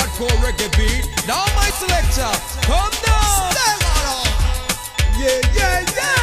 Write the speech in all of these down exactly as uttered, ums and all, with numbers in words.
hardcore reggae beat. Now my selector, come down. Yeah, yeah,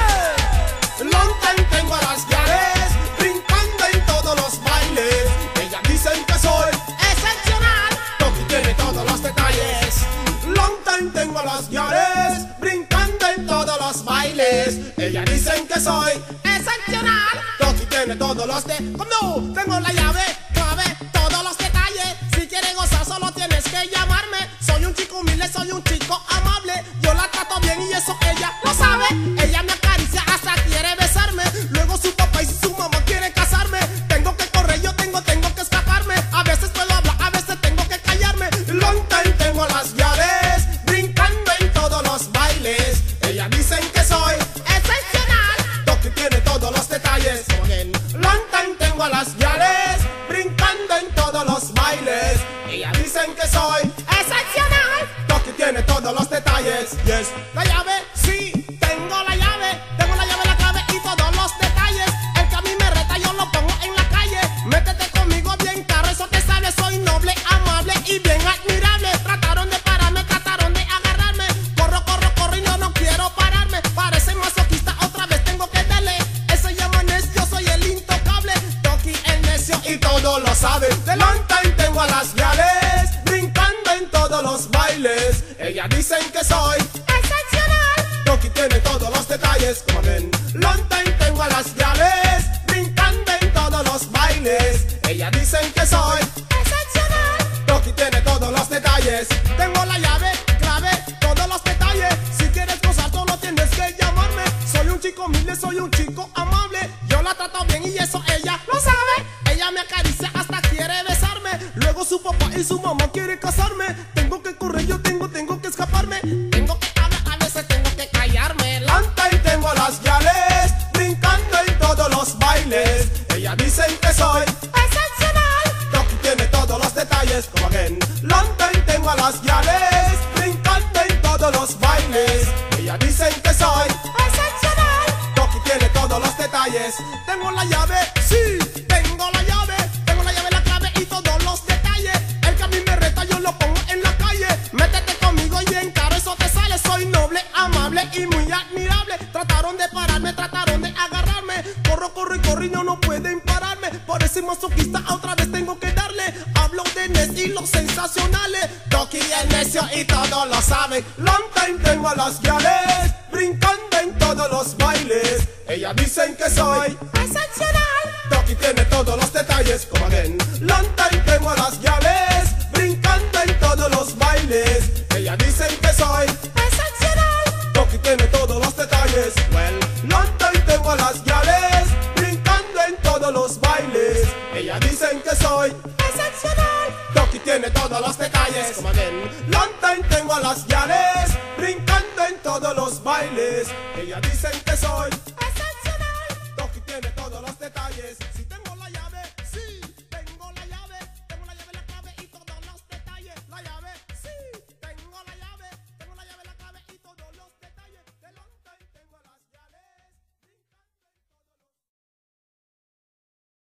yeah. Long time tengo a las gales brincando en todos los bailes. Ellas dicen que soy excepcional. Toki tiene todos los detalles. Long time tengo a las gales brincando en todos los bailes. Ellas dicen que soy excepcional. Toki tiene todos los de... ¿Cómo no? Tengo la llave, clave, todos los detalles. Si quieres gozar solo tienes que llamarme. Soy un chico humilde, soy un chico amable. Yo la trato bien y eso ella lo sabe. Ella me acaricia hasta quiere besarme. Luego su papá y su mamá quieren casarme. Tengo que correr, yo tengo, tengo que escaparme. A veces puedo hablar, a veces tengo que callarme. Long time tengo las llaves brincando en todos los bailes. Ellas dicen que soy excepcional. Toki tiene todos los detalles. Long time tengo a las llaves brincando en todos los bailes. Ellas dicen que soy excepcional. Toki tiene todos los detalles. Yes. La llave, sí, tengo la llave. Tengo la llave, la clave y todos los detalles. El que a mí me reta yo lo pongo en la calle. Métete conmigo bien caro, eso te sale. Soy noble, amable y bien admirable. Trataron de pararme, trataron de agarrarme. Corro, corro, corro y yo no quiero pararme. Parece masoquista, otra vez tengo que darle. Ese llama necio, yo soy el intocable. Toki el necio y todos lo saben. De long time tengo a las gales brincando en todos los bailes. Ellas dicen que soy excepcional. Toki tiene todos los detalles. Como ven, long time tengo a las gales brincando en todos los bailes. Ellas dicen que soy excepcional. Toki tiene todos los detalles. Tengo la llave, clave, todos los detalles. Si quieres gozar solo tienes que llamarme. Soy un chico humilde, soy un chico amable. Yo la trato bien y eso ella lo sabe. Ella me acaricia hasta quiere besarme. Luego su papá y su mamá quieren casarme. Tengo que correr, yo tengo, tengo que escaparme. Tengo que hablar, a veces tengo que callarme. Long time tengo a las gales brincando en todos los bailes. Ellas dicen que soy excepcional. Toki tiene todos los detalles. Como again. Long time tengo a las gales brincando en todos los bailes. Ellas dicen que soy excepcional. Toki tiene todos los detalles. Tengo la llave, sí, tengo la llave. Tengo la llave, la clave y todos los detalles. El que a mí me reta yo lo pongo en la calle. Métete conmigo y bien caro eso te sale. Soy noble, amable y muy admirable. Trataron de pararme, trataron de agarrarme. Corro, corro y corro y no, no pueden pararme. Por ese masoquista otra vez tengo que darle. Hablo de Nes y los sensacionales. Toki el necio y todos lo saben. Long time tengo a las gales brincando en todos los bailes. Ellas dicen que soy excepcional. Toki tiene todos los detalles. Como again. Long time tengo a las gales brincando en todos los bailes. Ellas dicen que soy excepcional. Toki tiene todos los detalles. Well, long time tengo a las gales brincando en todos los bailes. Ellas dicen que soy excepcional. Toki tiene todos los detalles. Como again. Long time tengo a las gales brincando en todos los bailes. Ellas dicen que soy excepcional. Toki tiene todos los detalles. Si tengo la llave, sí, tengo la llave. Tengo la llave, la clave y todos los detalles. La llave.